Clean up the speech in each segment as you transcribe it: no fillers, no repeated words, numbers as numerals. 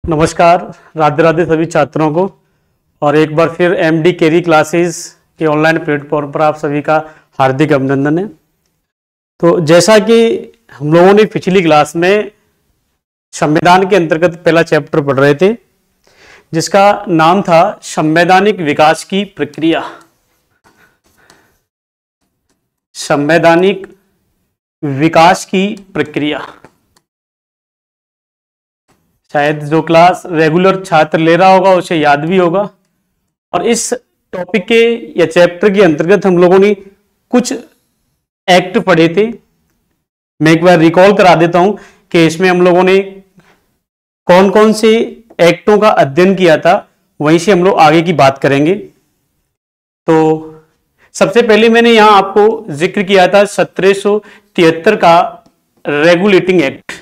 नमस्कार, राधे राधे सभी छात्रों को। और एक बार फिर एमडी केरी क्लासेस के ऑनलाइन प्लेटफॉर्म पर आप सभी का हार्दिक अभिनंदन है। तो जैसा कि हम लोगों ने पिछली क्लास में संविधान के अंतर्गत पहला चैप्टर पढ़ रहे थे, जिसका नाम था संवैधानिक विकास की प्रक्रिया। संवैधानिक विकास की प्रक्रिया शायद जो क्लास रेगुलर छात्र ले रहा होगा उसे याद भी होगा। और इस टॉपिक के या चैप्टर के अंतर्गत हम लोगों ने कुछ एक्ट पढ़े थे। मैं एक बार रिकॉल करा देता हूं कि इसमें हम लोगों ने कौन कौन से एक्टों का अध्ययन किया था, वहीं से हम लोग आगे की बात करेंगे। तो सबसे पहले मैंने यहां आपको जिक्र किया था 1773 का रेगुलेटिंग एक्ट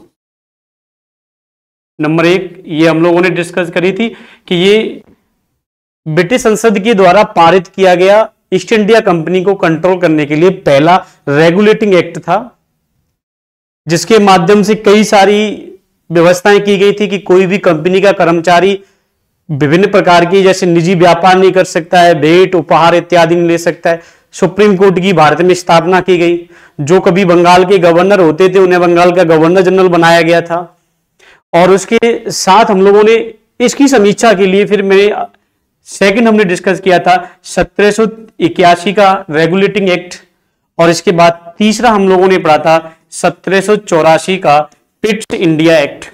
नंबर 1। ये हम लोगों ने डिस्कस करी थी कि ये ब्रिटिश संसद के द्वारा पारित किया गया ईस्ट इंडिया कंपनी को कंट्रोल करने के लिए पहला रेगुलेटिंग एक्ट था, जिसके माध्यम से कई सारी व्यवस्थाएं की गई थी कि कोई भी कंपनी का कर्मचारी विभिन्न प्रकार की जैसे निजी व्यापार नहीं कर सकता है, भेंट उपहार इत्यादि नहीं ले सकता है। सुप्रीम कोर्ट की भारत में स्थापना की गई। जो कभी बंगाल के गवर्नर होते थे उन्हें बंगाल का गवर्नर जनरल बनाया गया था। और उसके साथ हम लोगों ने इसकी समीक्षा के लिए फिर सेकंड हमने डिस्कस किया था 1781 का रेगुलेटिंग एक्ट। और इसके बाद तीसरा हम लोगों ने पढ़ा था 1784 का पिट्स इंडिया एक्ट।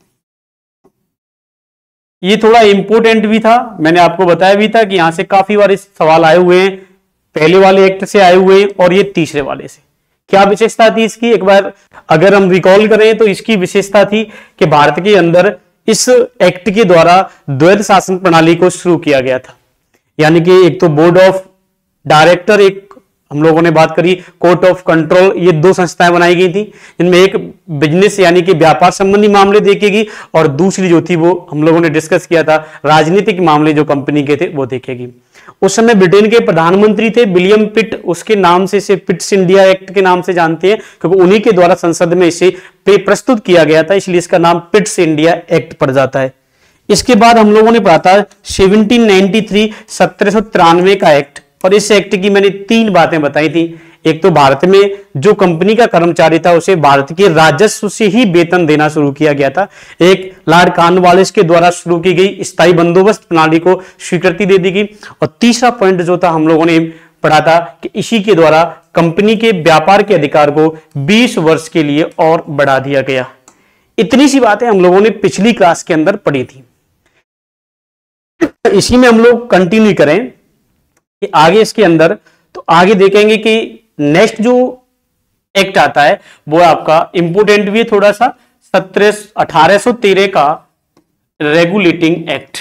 ये थोड़ा इंपोर्टेंट भी था, मैंने आपको बताया भी था कि यहां से काफी बार इस सवाल आए हुए हैं, पहले वाले एक्ट से आए हुए हैं और ये तीसरे वाले से। क्या विशेषता थी इसकी, एक बार अगर हम रिकॉल करें तो इसकी विशेषता थी कि भारत के अंदर इस एक्ट के द्वारा द्वैध शासन प्रणाली को शुरू किया गया था। यानी कि एक तो बोर्ड ऑफ डायरेक्टर, एक हम लोगों ने बात करी कोर्ट ऑफ कंट्रोल, ये दो संस्थाएं बनाई गई थी, जिनमें एक बिजनेस यानी कि व्यापार संबंधी मामले देखेगी और दूसरी जो थी वो हम लोगों ने डिस्कस किया था राजनीतिक मामले जो कंपनी के थे वो देखेगी। उस समय ब्रिटेन के प्रधानमंत्री थे विलियम पिट, उसके नाम से इसे पिट्स इंडिया एक्ट के नाम से जानते हैं क्योंकि उन्हीं के द्वारा संसद में इसे प्रस्तुत किया गया था, इसलिए इसका नाम पिट्स इंडिया एक्ट पड़ जाता है। इसके बाद हम लोगों ने पढ़ा था 1793 का एक्ट। और इस एक्ट की मैंने 3 बातें बताई थी। एक तो भारत में जो कंपनी का कर्मचारी था उसे भारत के राजस्व से ही वेतन देना शुरू किया गया था। एक लॉर्ड कॉर्नवालिस के द्वारा शुरू की गई स्थायी बंदोबस्त प्रणाली को स्वीकृति दे दी गई। और तीसरा पॉइंट जो था हम लोगों ने पढ़ा था कि इसी के द्वारा कंपनी के व्यापार के अधिकार को 20 वर्ष के लिए और बढ़ा दिया गया। इतनी सी बातें हम लोगों ने पिछली क्लास के अंदर पढ़ी थी। इसी में हम लोग कंटिन्यू करें कि आगे इसके अंदर तो आगे देखेंगे कि नेक्स्ट जो एक्ट आता है वो आपका इंपोर्टेंट भी है थोड़ा सा, 1813 का रेगुलेटिंग एक्ट।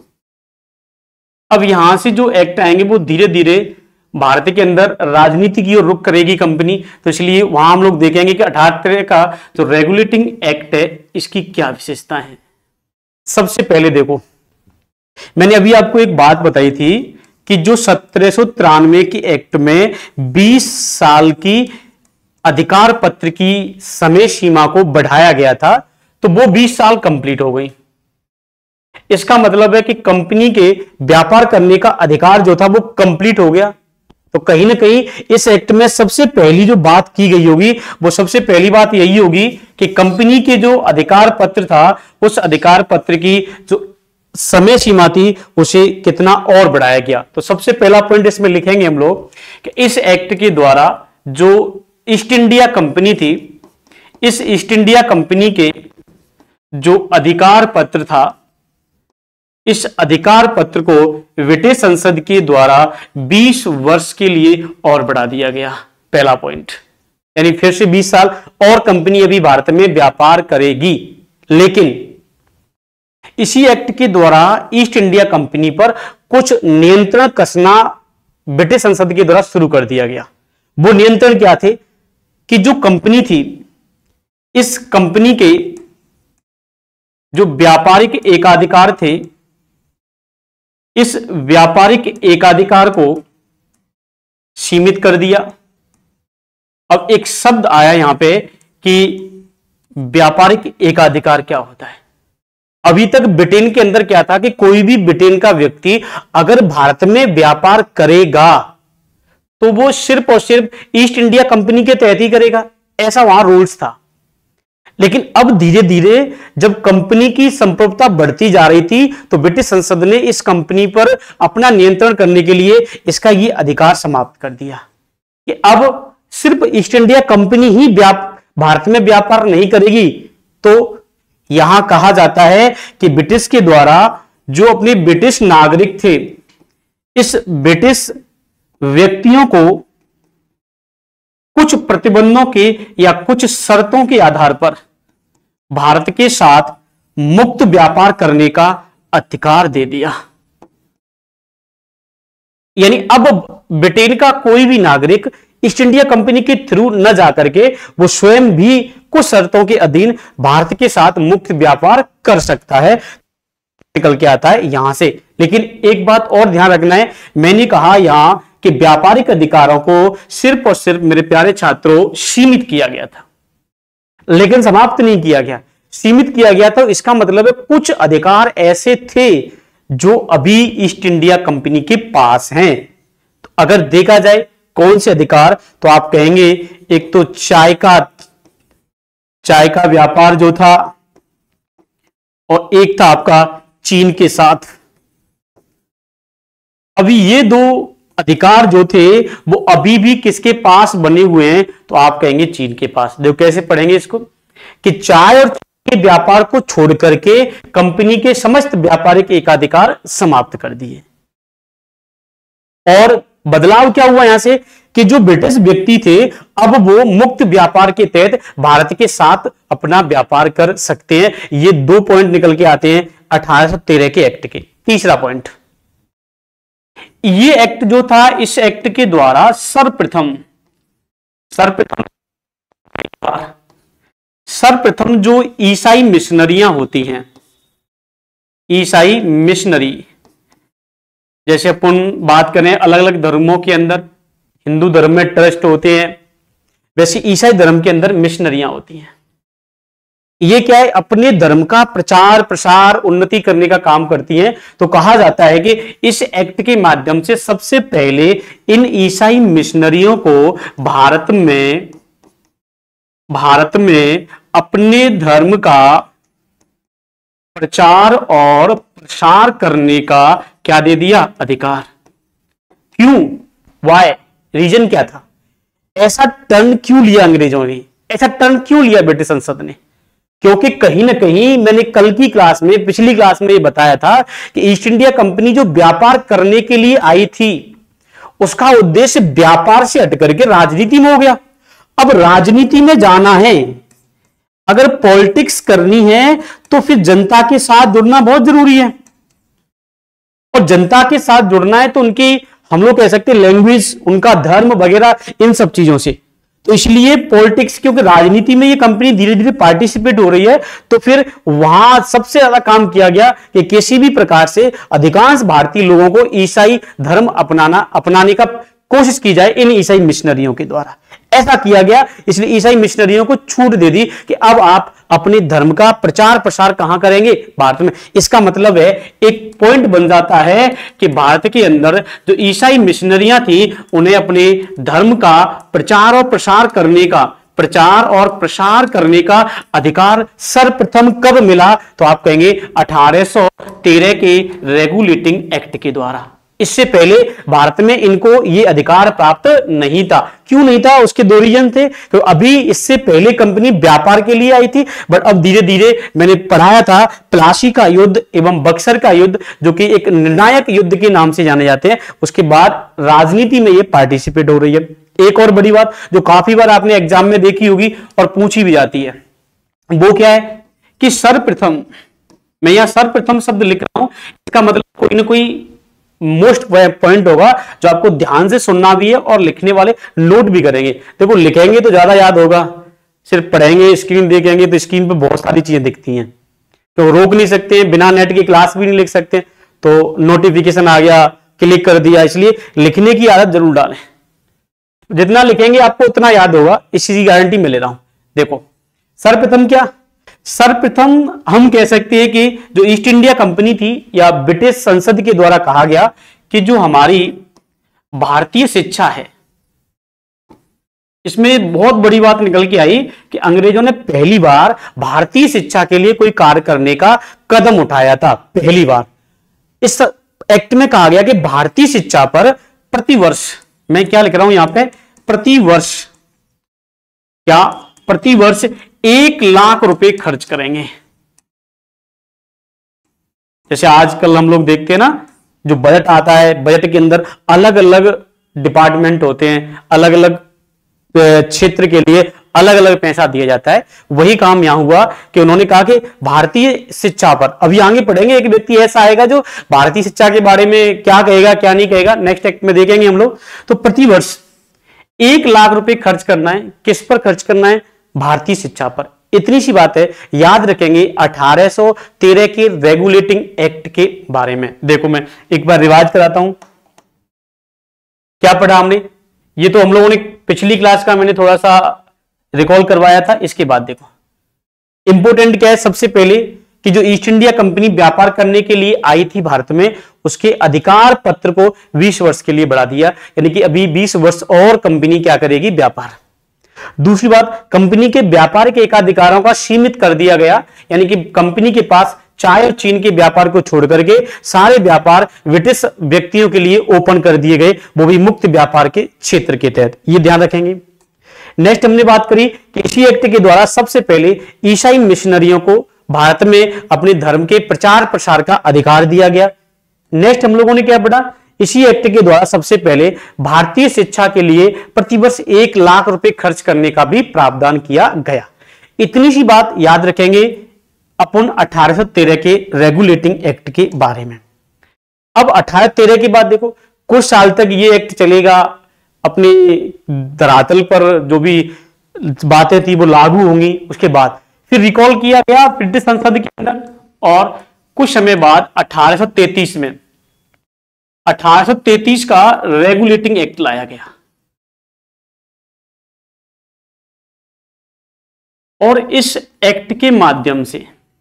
अब यहां से जो एक्ट आएंगे वो धीरे धीरे भारत के अंदर राजनीति की ओर रुख करेगी कंपनी, तो इसलिए वहां हम लोग देखेंगे कि 18 का जो रेगुलेटिंग एक्ट है इसकी क्या विशेषता है। सबसे पहले देखो, मैंने अभी आपको एक बात बताई थी कि जो 1793 की एक्ट में 20 साल की अधिकार पत्र की समय सीमा को बढ़ाया गया था, तो वो 20 साल कंप्लीट हो गई। इसका मतलब है कि कंपनी के व्यापार करने का अधिकार जो था वो कंप्लीट हो गया। तो कहीं ना कहीं इस एक्ट में सबसे पहली जो बात की गई होगी वो सबसे पहली बात यही होगी कि कंपनी के जो अधिकार पत्र था उस अधिकार पत्र की जो समय सीमा थी उसे कितना और बढ़ाया गया। तो सबसे पहला पॉइंट इसमें लिखेंगे हम लोग कि इस एक्ट के द्वारा जो ईस्ट इंडिया कंपनी थी, इस ईस्ट इंडिया कंपनी के जो अधिकार पत्र था, इस अधिकार पत्र को ब्रिटिश संसद के द्वारा 20 वर्ष के लिए और बढ़ा दिया गया। पहला पॉइंट, यानी फिर से 20 साल और कंपनी अभी भारत में व्यापार करेगी। लेकिन इसी एक्ट के द्वारा ईस्ट इंडिया कंपनी पर कुछ नियंत्रण कसना ब्रिटिश संसद के द्वारा शुरू कर दिया गया। वो नियंत्रण क्या थे कि जो कंपनी थी, इस कंपनी के जो व्यापारिक एकाधिकार थे, इस व्यापारिक एकाधिकार को सीमित कर दिया। अब एक शब्द आया यहां पे कि व्यापारिक एकाधिकार क्या होता है। अभी तक ब्रिटेन के अंदर क्या था कि कोई भी ब्रिटेन का व्यक्ति अगर भारत में व्यापार करेगा तो वो सिर्फ और सिर्फ ईस्ट इंडिया कंपनी के तहत ही करेगा, ऐसा वहां रूल्स था। लेकिन अब धीरे धीरे जब कंपनी की संप्रभुता बढ़ती जा रही थी तो ब्रिटिश संसद ने इस कंपनी पर अपना नियंत्रण करने के लिए इसका ये अधिकार समाप्त कर दिया कि अब सिर्फ ईस्ट इंडिया कंपनी ही भारत में व्यापार नहीं करेगी। तो यहां कहा जाता है कि ब्रिटिश के द्वारा जो अपने ब्रिटिश नागरिक थे, इस ब्रिटिश व्यक्तियों को कुछ प्रतिबंधों के या कुछ शर्तों के आधार पर भारत के साथ मुक्त व्यापार करने का अधिकार दे दिया। यानी अब ब्रिटेन का कोई भी नागरिक ईस्ट इंडिया कंपनी के थ्रू न जाकर के वो स्वयं भी कुछ शर्तों के अधीन भारत के साथ मुक्त व्यापार कर सकता है। निकल के आता है यहां से। लेकिन एक बात और ध्यान रखना है, मैंने कहा यहां कि व्यापारिक अधिकारों को सिर्फ और सिर्फ मेरे प्यारे छात्रों सीमित किया गया था, लेकिन समाप्त नहीं किया गया। सीमित किया गया तो इसका मतलब है कुछ अधिकार ऐसे थे जो अभी ईस्ट इंडिया कंपनी के पास हैं। तो अगर देखा जाए कौन से अधिकार, तो आप कहेंगे एक तो चाय का व्यापार जो था, और एक था आपका चीन के साथ। अभी ये दो अधिकार जो थे वो अभी भी किसके पास बने हुए हैं, तो आप कहेंगे चीन के पास। देखो कैसे पढ़ेंगे इसको कि चाय और के व्यापार को छोड़ करके कंपनी के समस्त व्यापारिक एकाधिकार समाप्त कर दिए। और बदलाव क्या हुआ यहां से कि जो ब्रिटिश व्यक्ति थे अब वो मुक्त व्यापार के तहत भारत के साथ अपना व्यापार कर सकते हैं। ये 2 पॉइंट निकल के आते हैं 1813 के एक्ट के। तीसरा पॉइंट, ये एक्ट जो था, इस एक्ट के द्वारा सर्वप्रथम जो ईसाई मिशनरियां होती हैं, ईसाई मिशनरी, जैसे अपन बात करें अलग अलग धर्मों के अंदर, हिंदू धर्म में ट्रस्ट होते हैं, वैसे ईसाई धर्म के अंदर मिशनरियां होती हैं। ये क्या है, अपने धर्म का प्रचार प्रसार उन्नति करने का काम करती हैं। तो कहा जाता है कि इस एक्ट के माध्यम से सबसे पहले इन ईसाई मिशनरियों को भारत में अपने धर्म का प्रचार और प्रसार करने का क्या दे दिया, अधिकार। क्यों, वाई, रीजन क्या था, ऐसा टर्न क्यों लिया अंग्रेजों ने, ऐसा टर्न क्यों लिया ब्रिटिश संसद ने? क्योंकि कहीं ना कहीं मैंने कल की क्लास में, पिछली क्लास में ये बताया था कि ईस्ट इंडिया कंपनी जो व्यापार करने के लिए आई थी उसका उद्देश्य व्यापार से हट करके राजनीति में हो गया। अब राजनीति में जाना है, अगर पॉलिटिक्स करनी है तो फिर जनता के साथ जुड़ना बहुत जरूरी है। और जनता के साथ जुड़ना है तो उनकी, हम लोग कह सकते हैं लैंग्वेज, उनका धर्म वगैरह, इन सब चीजों से। तो इसलिए पॉलिटिक्स, क्योंकि राजनीति में ये कंपनी धीरे धीरे पार्टिसिपेट हो रही है, तो फिर वहां सबसे ज्यादा काम किया गया कि किसी भी प्रकार से अधिकांश भारतीय लोगों को ईसाई धर्म अपनाने का कोशिश की जाए इन ईसाई मिशनरियों के द्वारा। ऐसा किया गया, इसलिए ईसाई मिशनरियों को छूट दे दी कि अब आप अपने धर्म का प्रचार प्रसार कहां करेंगे, भारत में। इसका मतलब है एक पॉइंट बन जाता है कि भारत के अंदर जो ईसाई मिशनरियां थी उन्हें अपने धर्म का प्रचार और प्रसार करने का अधिकार सर्वप्रथम कब मिला, तो आप कहेंगे 1813 के रेगुलेटिंग एक्ट के द्वारा। इससे पहले भारत में इनको यह अधिकार प्राप्त नहीं था। क्यों नहीं था, उसके 2 रीजन थे। तो अभी इससे पहले कंपनी व्यापार के लिए आई थी, बट अब धीरे धीरे मैंने पढ़ाया था प्लासी का युद्ध एवं बक्सर का युद्ध, जो कि एक निर्णायक युद्ध के नाम से जाने जाते हैं, उसके बाद राजनीति में ये पार्टिसिपेट हो रही है। एक और बड़ी बात जो काफी बार आपने एग्जाम में देखी होगी और पूछी भी जाती है, वो क्या है कि सर्वप्रथम, मैं यहां सर्वप्रथम शब्द लिख रहा हूं, इसका मतलब कोई ना कोई मोस्ट पॉइंट होगा जो आपको ध्यान से सुनना भी है और लिखने वाले नोट भी करेंगे। देखो लिखेंगे तो ज्यादा याद होगा, सिर्फ पढ़ेंगे, स्क्रीन देखेंगे तो स्क्रीन पे बहुत सारी चीजें दिखती हैं, तो रोक नहीं सकते, बिना नेट की क्लास भी नहीं लिख सकते। तो नोटिफिकेशन आ गया, क्लिक कर दिया, इसलिए लिखने की आदत जरूर डालें। जितना लिखेंगे आपको उतना याद होगा, इसी की गारंटी मैं ले रहा हूं। देखो सर्वप्रथम क्या, सर्वप्रथम हम कह सकते हैं कि जो ईस्ट इंडिया कंपनी थी या ब्रिटिश संसद के द्वारा कहा गया कि जो हमारी भारतीय शिक्षा है, इसमें बहुत बड़ी बात निकल के आई कि अंग्रेजों ने पहली बार भारतीय शिक्षा के लिए कोई कार्य करने का कदम उठाया था। पहली बार इस एक्ट में कहा गया कि भारतीय शिक्षा पर प्रतिवर्ष, मैं क्या लिख रहा हूं यहां पे, प्रतिवर्ष, क्या प्रतिवर्ष 1 लाख रुपए खर्च करेंगे। जैसे आजकल हम लोग देखते हैं ना, जो बजट आता है, बजट के अंदर अलग अलग डिपार्टमेंट होते हैं, अलग अलग क्षेत्र के लिए अलग अलग पैसा दिया जाता है। वही काम यहां हुआ कि उन्होंने कहा कि भारतीय शिक्षा पर, अभी आगे पढ़ेंगे, एक व्यक्ति ऐसा आएगा जो भारतीय शिक्षा के बारे में क्या कहेगा क्या नहीं कहेगा, नेक्स्ट एक्ट में देखेंगे हम लोग। तो प्रतिवर्ष 1 लाख रुपए खर्च करना है। किस पर खर्च करना है? भारतीय शिक्षा पर। इतनी सी बात है, याद रखेंगे 1813 के रेगुलेटिंग एक्ट के बारे में। देखो मैं एक बार रिवाइज कराता हूं, क्या पढ़ा हमने। ये तो हम लोगों ने पिछली क्लास का मैंने थोड़ा सा रिकॉल करवाया था। इसके बाद देखो इंपोर्टेंट क्या है, सबसे पहले कि जो ईस्ट इंडिया कंपनी व्यापार करने के लिए आई थी भारत में, उसके अधिकार पत्र को 20 वर्ष के लिए बढ़ा दिया, यानी कि अभी 20 वर्ष और कंपनी क्या करेगी? व्यापार। दूसरी बात, कंपनी के व्यापार के एकाधिकारों का सीमित कर दिया गया, यानी कि कंपनी के पास चाय और चीन के व्यापार को छोड़ करके सारे व्यापार ब्रिटिश व्यक्तियों के लिए ओपन कर दिए गए, वो भी मुक्त व्यापार के क्षेत्र के तहत। ये ध्यान रखेंगे। नेक्स्ट हमने बात करी कि इसी एक्ट के द्वारा सबसे पहले ईसाई मिशनरियों को भारत में अपने धर्म के प्रचार प्रसार का अधिकार दिया गया। नेक्स्ट हम लोगों ने क्या पढ़ा? इसी एक्ट के द्वारा सबसे पहले भारतीय शिक्षा के लिए प्रतिवर्ष 1 लाख रुपए खर्च करने का भी प्रावधान किया गया। इतनी सी बात याद रखेंगे अपन 1813 के रेगुलेटिंग एक्ट के बारे में। अब 1813 के बाद देखो कुछ साल तक ये एक्ट चलेगा, अपने धरातल पर जो भी बातें थी वो लागू होंगी। उसके बाद फिर रिकॉल किया गया ब्रिटिश संसद के अंदर, और कुछ समय बाद 1833 में 1833 का रेगुलेटिंग एक्ट लाया गया, और इस एक्ट के माध्यम से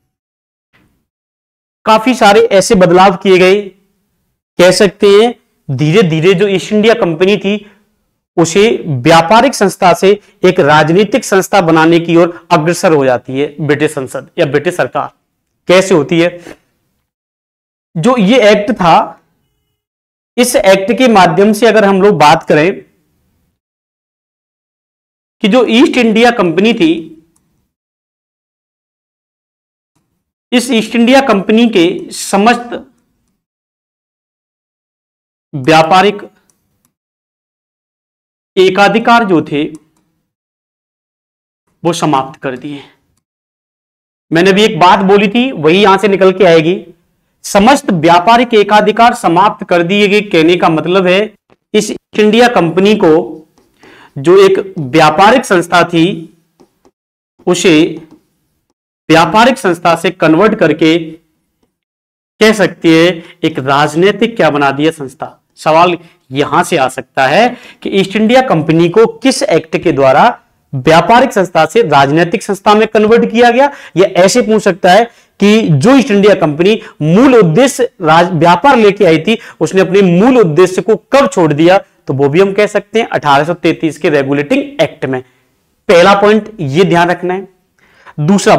काफी सारे ऐसे बदलाव किए गए, कह सकते हैं धीरे धीरे जो ईस्ट इंडिया कंपनी थी उसे व्यापारिक संस्था से एक राजनीतिक संस्था बनाने की ओर अग्रसर हो जाती है ब्रिटिश संसद या ब्रिटिश सरकार। कैसे होती है? जो ये एक्ट था, इस एक्ट के माध्यम से अगर हम लोग बात करें कि जो ईस्ट इंडिया कंपनी थी, इस ईस्ट इंडिया कंपनी के समस्त व्यापारिक एकाधिकार जो थे वो समाप्त कर दिए। मैंने भी एक बात बोली थी, वही यहां से निकल के आएगी। समस्त व्यापारिक एकाधिकार समाप्त कर दिए गए, कहने का मतलब है इस ईस्ट इंडिया कंपनी को जो एक व्यापारिक संस्था थी उसे व्यापारिक संस्था से कन्वर्ट करके कह सकते हैं एक राजनीतिक क्या बना दिया संस्था। सवाल यहां से आ सकता है कि ईस्ट इंडिया कंपनी को किस एक्ट के द्वारा व्यापारिक संस्था से राजनीतिक संस्था में कन्वर्ट किया गया। यह ऐसे पूछ सकता है कि जो ईस्ट इंडिया कंपनी मूल उद्देश्य व्यापार लेके आई थी, उसने अपने मूल उद्देश्य को कब छोड़ दिया? तो वो भी हम कह सकते हैं 1833 के रेगुलेटिंग एक्ट में। पहला पॉइंट ये ध्यान रखना है। दूसरा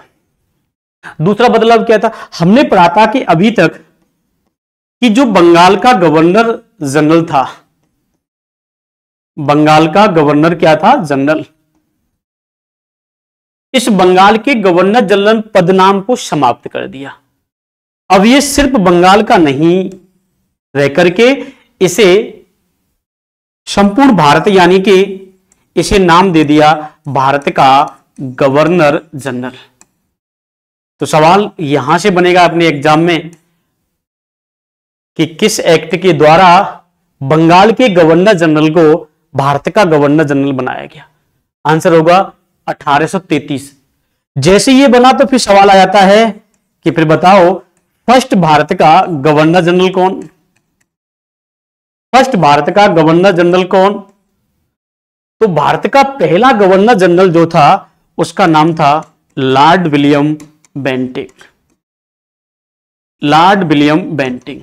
बदलाव क्या था? हमने पढ़ा था कि अभी तक कि जो बंगाल का गवर्नर जनरल था, बंगाल का गवर्नर क्या था? जनरल। इस बंगाल के गवर्नर जनरल पदनाम को समाप्त कर दिया। अब ये सिर्फ बंगाल का नहीं रह करके इसे संपूर्ण भारत, यानी कि इसे नाम दे दिया भारत का गवर्नर जनरल। तो सवाल यहां से बनेगा अपने एग्जाम में कि किस एक्ट के द्वारा बंगाल के गवर्नर जनरल को भारत का गवर्नर जनरल बनाया गया? आंसर होगा 1833। जैसे ये बना तो फिर सवाल आ जाता है कि फिर बताओ फर्स्ट भारत का गवर्नर जनरल कौन? फर्स्ट भारत का गवर्नर जनरल कौन? तो भारत का पहला गवर्नर जनरल जो था उसका नाम था lord William Bentinck. Lord William Bentinck,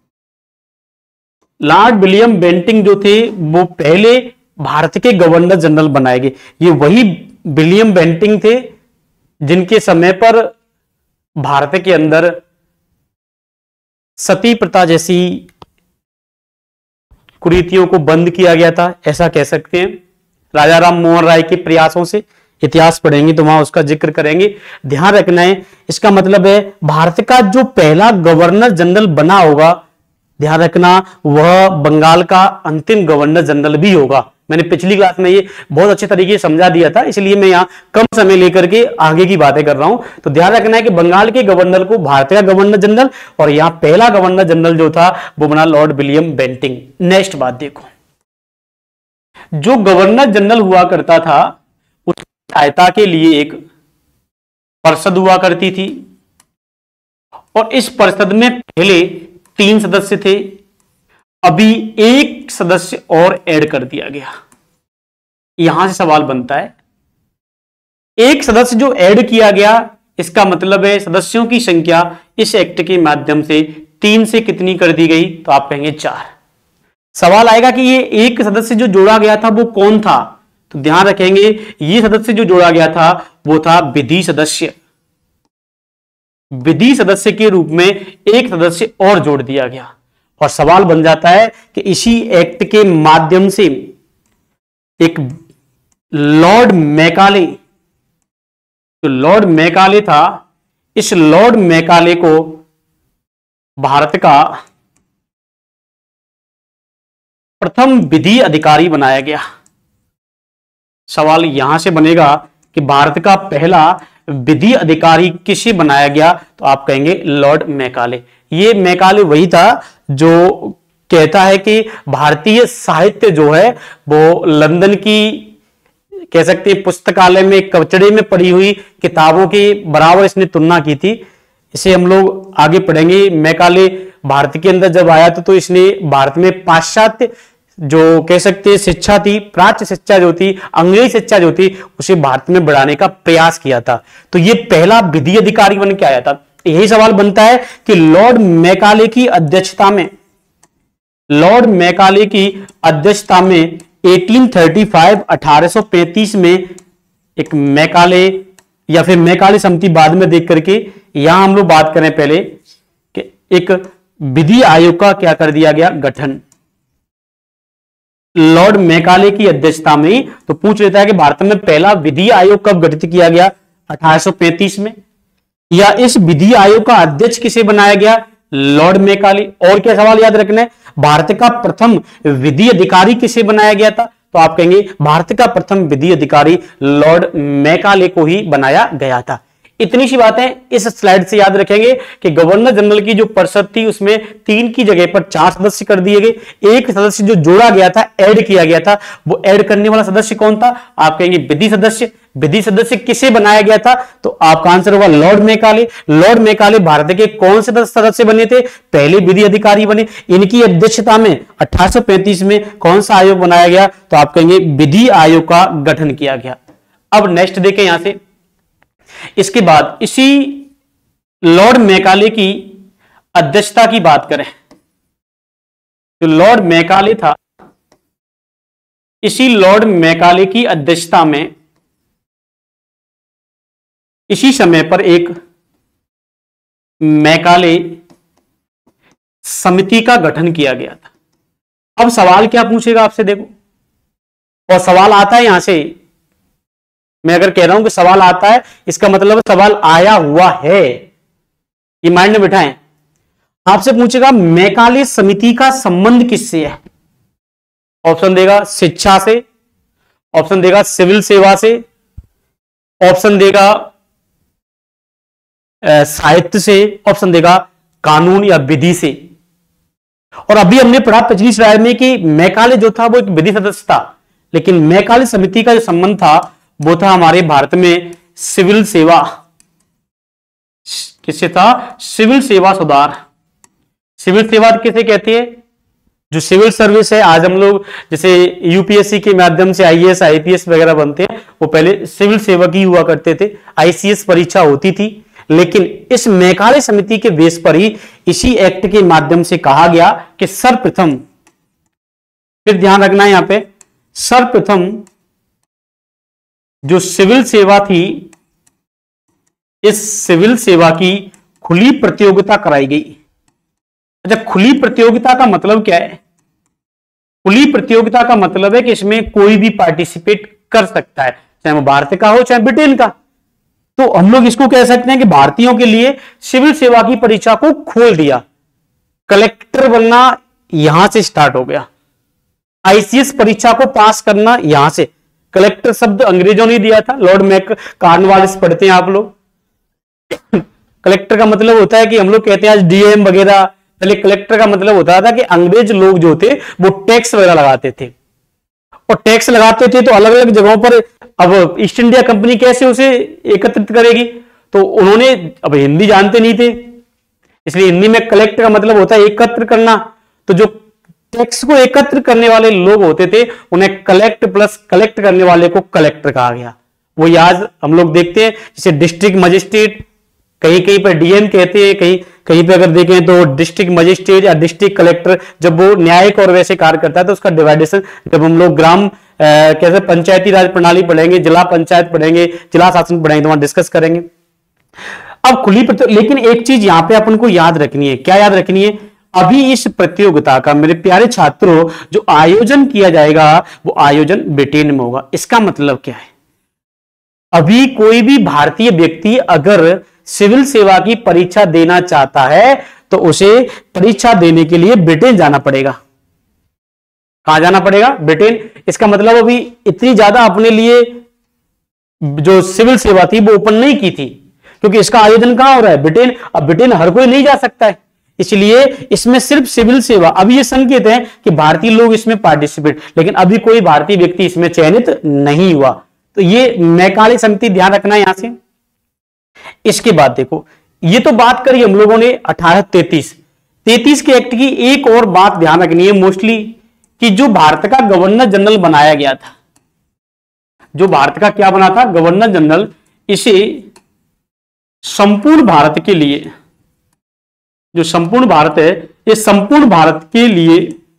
lord William Bentinck जो थे वो पहले भारत के गवर्नर जनरल बनाए गए। ये वही विलियम बेंटिंग थे जिनके समय पर भारत के अंदर सती प्रथा जैसी कुरीतियों को बंद किया गया था, ऐसा कह सकते हैं। राजा राम मोहन राय के प्रयासों से, इतिहास पढ़ेंगे तो वहां उसका जिक्र करेंगे। ध्यान रखना है, इसका मतलब है भारत का जो पहला गवर्नर जनरल बना होगा, ध्यान रखना, वह बंगाल का अंतिम गवर्नर जनरल भी होगा। मैंने पिछली क्लास में ये बहुत अच्छे तरीके से समझा दिया था, इसलिए मैं यहां कम समय लेकर के आगे की बातें कर रहा हूं। तो ध्यान रखना है कि बंगाल के गवर्नर को भारत का गवर्नर जनरल, और यहां पहला गवर्नर जनरल जो था वो बना लॉर्ड विलियम बेंटिंग। नेक्स्ट बात देखो, जो गवर्नर जनरल हुआ करता था उसकी सहायता के लिए एक परिषद हुआ करती थी, और इस परिषद में पहले 3 सदस्य थे, अभी 1 सदस्य और ऐड कर दिया गया। यहां से सवाल बनता है, 1 सदस्य जो ऐड किया गया, इसका मतलब है सदस्यों की संख्या इस एक्ट के माध्यम से 3 से कितनी कर दी गई, तो आप कहेंगे 4। सवाल आएगा कि ये 1 सदस्य जो जोड़ा गया था वो कौन था, तो ध्यान रखेंगे ये सदस्य जो जोड़ा गया था वो था विधि सदस्य। विधि सदस्य के रूप में 1 सदस्य और जोड़ दिया गया, और सवाल बन जाता है कि इसी एक्ट के माध्यम से एक लॉर्ड मैकाले, जो लॉर्ड मैकाले था, इस लॉर्ड मैकाले को भारत का प्रथम विधि अधिकारी बनाया गया। सवाल यहां से बनेगा कि भारत का पहला विधि अधिकारी किसे बनाया गया, तो आप कहेंगे लॉर्ड मैकाले। ये मैकाले वही था जो कहता है कि भारतीय साहित्य जो है वो लंदन की, कह सकते हैं, पुस्तकालय में कचड़े में पड़ी हुई किताबों के बराबर इसने तुलना की थी। इसे हम लोग आगे पढ़ेंगे। मैकाले भारत के अंदर जब आया तो इसने भारत में पाश्चात्य जो कह सकते हैं शिक्षा थी, प्राच्य शिक्षा जो थी, अंग्रेजी शिक्षा जो थी, उसे भारत में बढ़ाने का प्रयास किया था। तो ये पहला विधि अधिकारी बन के आया था। यही सवाल बनता है कि लॉर्ड मैकाले की अध्यक्षता में, लॉर्ड मैकाले की अध्यक्षता में 1835 में एक मैकाले या फिर मैकाले समिति बाद में देख करके, यहां हम लोग बात करें पहले कि एक विधि आयोग का क्या कर दिया गया, गठन। लॉर्ड मैकाले की अध्यक्षता में, तो पूछ लेता है कि भारत में पहला विधि आयोग कब गठित किया गया, 1835 में, या इस विधि आयोग का अध्यक्ष किसे बनाया गया, लॉर्ड मैकाले। और क्या सवाल याद रखना है, भारत का प्रथम विधि अधिकारी किसे बनाया गया था, तो आप कहेंगे भारत का प्रथम विधि अधिकारी लॉर्ड मैकाले को ही बनाया गया था। इतनी सी बातें इस स्लाइड से याद रखेंगे कि गवर्नर जनरल की जो परिषद थी उसमें 3 की जगह पर 4 सदस्य कर दिए गए। 1 सदस्य जो जोड़ा गया था, ऐड किया गया था, वो ऐड करने वाला सदस्य कौन था, आप कहेंगे विधि सदस्य। विधि सदस्य किसे बनाया गया था, तो आपका आंसर होगा lord Macaulay. Lord Macaulay Bharat के कौन से सदस्य बने थे, पहले विधि अधिकारी बने। इनकी अध्यक्षता में 1835 में कौन सा आयोग बनाया गया, तो आप कहेंगे विधि आयोग का गठन किया गया। अब नेक्स्ट देखें यहां से, इसके बाद इसी लॉर्ड मैकाले की अध्यक्षता की बात करें, जो लॉर्ड मैकाले था, इसी लॉर्ड मैकाले की अध्यक्षता में इसी समय पर एक मैकाले समिति का गठन किया गया था। अब सवाल क्या पूछेगा आपसे, देखो, और सवाल आता है यहां से, मैं अगर कह रहा हूं कि सवाल आता है, इसका मतलब सवाल आया हुआ है, ये माइंड में बिठाएं। आपसे पूछेगा मैकाले समिति का संबंध किससे है, ऑप्शन देगा शिक्षा से, ऑप्शन देगा सिविल सेवा से, ऑप्शन देगा साहित्य से, ऑप्शन देगा कानून या विधि से। और अभी हमने पढ़ा पिछली स्लाइड में कि मैकाले जो था वो एक विधि सदस्य था, लेकिन मैकाले समिति का जो संबंध था वो था हमारे भारत में सिविल सेवा, किससे था, सिविल सेवा सुधार। सिविल सेवा किसे कहते हैं, जो सिविल सर्विस है, आज हम लोग जैसे यूपीएससी के माध्यम से आईएएस आईपीएस वगैरह बनते हैं, वो पहले सिविल सेवक ही हुआ करते थे, आईसीएस परीक्षा होती थी। लेकिन इस मेघालय समिति के बेस पर ही इसी एक्ट के माध्यम से कहा गया कि सर्वप्रथम, फिर ध्यान रखना है यहां पे, सर्वप्रथम जो सिविल सेवा थी, इस सिविल सेवा की खुली प्रतियोगिता कराई गई। अच्छा, खुली प्रतियोगिता का मतलब क्या है? खुली प्रतियोगिता का मतलब है कि इसमें कोई भी पार्टिसिपेट कर सकता है, चाहे वो भारत का हो चाहे ब्रिटेन का। तो हम लोग इसको कह सकते हैं कि भारतीयों के लिए सिविल सेवा की परीक्षा को खोल दिया। कलेक्टर बनना यहां से स्टार्ट हो गया, आईसीएस परीक्षा को पास करना यहां से। कलेक्टर शब्द अंग्रेजों ने दिया था, लॉर्ड मैक कार्नवालिस पढ़ते हैं आप लोग। कलेक्टर का मतलब होता है कि हम लोग कहते हैं आज डीएम वगैरह, पहले कलेक्टर का मतलब होता था कि अंग्रेज लोग जो थे वो टैक्स वगैरह लगाते थे, और टैक्स लगाते थे तो अलग अलग जगहों पर, अब ईस्ट इंडिया कंपनी कैसे उसे एकत्रित करेगी? तो उन्होंने, अब हिंदी जानते नहीं थे, इसलिए हिंदी में कलेक्ट का मतलब होता है एकत्र करना। तो जो टैक्स को एकत्र करने वाले लोग होते थे उन्हें कलेक्ट प्लस कलेक्ट करने वाले को कलेक्टर कहा गया। वो आज हम लोग देखते हैं, जैसे डिस्ट्रिक्ट मजिस्ट्रेट, कहीं कहीं पर डीएम कहते हैं, कहीं कहीं पे अगर देखें तो डिस्ट्रिक्ट मजिस्ट्रेट या डिस्ट्रिक्ट कलेक्टर, जब वो न्यायिक और वैसे कार्य करता है तो उसका डिवाइडेशन, जब हम लोग ग्राम कैसे पंचायती राज प्रणाली पढ़ेंगे, जिला पंचायत पढ़ेंगे, जिला शासन पढ़ेंगे, तो वहां डिस्कस करेंगे। अब खुली लेकिन एक चीज यहां पे अपन को याद रखनी है, क्या याद रखनी है? अभी इस प्रतियोगिता का मेरे प्यारे छात्रों जो आयोजन किया जाएगा वो आयोजन ब्रिटेन में होगा। इसका मतलब क्या है? अभी कोई भी भारतीय व्यक्ति अगर सिविल सेवा की परीक्षा देना चाहता है तो उसे परीक्षा देने के लिए ब्रिटेन जाना पड़ेगा। कहां जाना पड़ेगा? ब्रिटेन। इसका मतलब अभी इतनी ज्यादा अपने लिए जो सिविल सेवा थी वो ओपन नहीं की थी, क्योंकि इसका आयोजन कहां हो रहा है? ब्रिटेन। अब ब्रिटेन हर कोई नहीं जा सकता है, इसलिए इसमें सिर्फ सिविल सेवा। अभी ये संकेत है कि भारतीय लोग इसमें पार्टिसिपेट, लेकिन अभी कोई भारतीय व्यक्ति इसमें चयनित नहीं हुआ। तो ये मेघालय समिति, ध्यान रखना यहां से। इसके बाद देखो, ये तो बात करी हम लोगों ने 1833 के एक्ट की। एक और बात ध्यान रखनी है मोस्टली, कि जो भारत का गवर्नर जनरल बनाया गया था, जो भारत का क्या बना था? Governor general. इसे संपूर्ण भारत के लिए, जो संपूर्ण भारत है, ये संपूर्ण भारत के लिए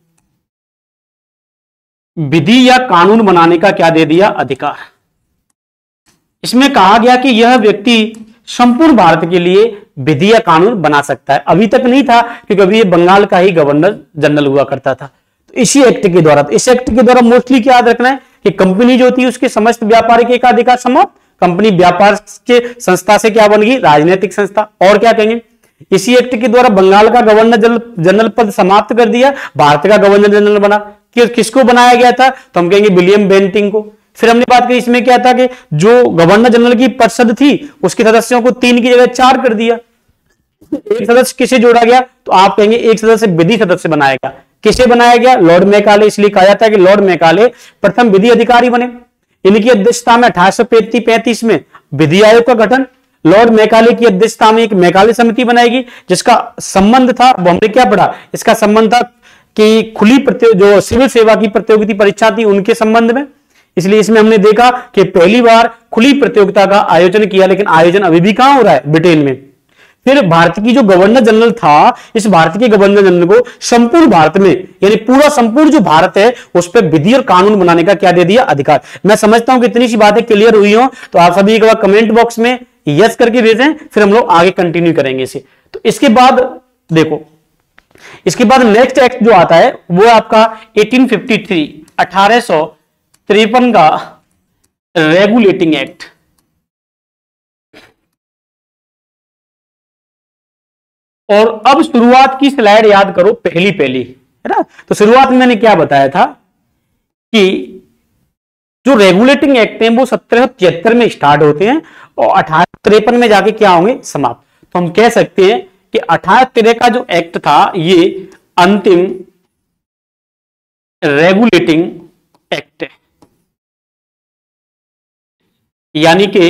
विधि या कानून बनाने का क्या दे दिया? अधिकार। इसमें कहा गया कि यह व्यक्ति संपूर्ण भारत के लिए विधि या कानून बना सकता है। अभी तक नहीं था, क्योंकि अभी ये बंगाल का ही गवर्नर जनरल हुआ करता था। तो इसी एक्ट के द्वारा, इस एक्ट के द्वारा मोस्टली क्या याद रखना है कि कंपनी जो थी उसके समस्त व्यापारिक एकाधिकार समाप्त। कंपनी व्यापार के संस्था से क्या बन गई? राजनीतिक संस्था। और क्या कहेंगे? इसी एक्ट के द्वारा बंगाल का गवर्नर जनरल पद समाप्त कर दिया, भारत का गवर्नर जनरल बना। किसको बनाया गया था? तो हम कहेंगे विलियम बेंटिंग को। फिर हमने बात की, इसमें क्या था कि जो गवर्नर जनरल की परिषद थी उसके सदस्यों को 3 की जगह 4 कर दिया। एक सदस्य किसे जोड़ा गया? तो आप कहेंगे एक सदस्य विधि सदस्य बनाया गया। किसे बनाया गया? Lord Macaulay. इसलिए कहा जाता है कि लॉर्ड मैकाले प्रथम विधि अधिकारी बने। इनकी अध्यक्षता में 1835 में विधि आयोग का गठन, लॉर्ड मैकाले की अध्यक्षता में एक मैकाले समिति बनाएगी, जिसका संबंध था, वो हमने क्या पढ़ा? इसका संबंध था कि खुली जो सिविल सेवा की प्रतियोगिता परीक्षा थी उनके संबंध में। इसलिए इसमें हमने देखा कि पहली बार खुली प्रतियोगिता का आयोजन किया, लेकिन आयोजन अभी भी कहां हो रहा है? ब्रिटेन में। फिर भारत की जो गवर्नर जनरल था, इस भारत के गवर्नर जनरल को संपूर्ण भारत में, यानी पूरा संपूर्ण जो भारत है उस पर विधि और कानून बनाने का क्या दे दिया? अधिकार। मैं समझता हूं कि इतनी सी बातें क्लियर हुई हो, तो आप सभी एक बार कमेंट बॉक्स में यस करके भेजें, फिर हम लोग आगे कंटिन्यू करेंगे इसे। तो इसके बाद देखो, इसके बाद नेक्स्ट एक्ट जो आता है वो आपका 1853 का रेगुलेटिंग एक्ट। और अब शुरुआत की स्लाइड याद करो, पहली है ना। तो शुरुआत में मैंने क्या बताया था कि जो रेगुलेटिंग एक्ट हैं वो 1773 में स्टार्ट होते हैं और 1853 में जाके क्या होंगे? समाप्त। तो हम कह सकते हैं कि 1853 का जो एक्ट था ये अंतिम रेगुलेटिंग एक्ट है, यानी कि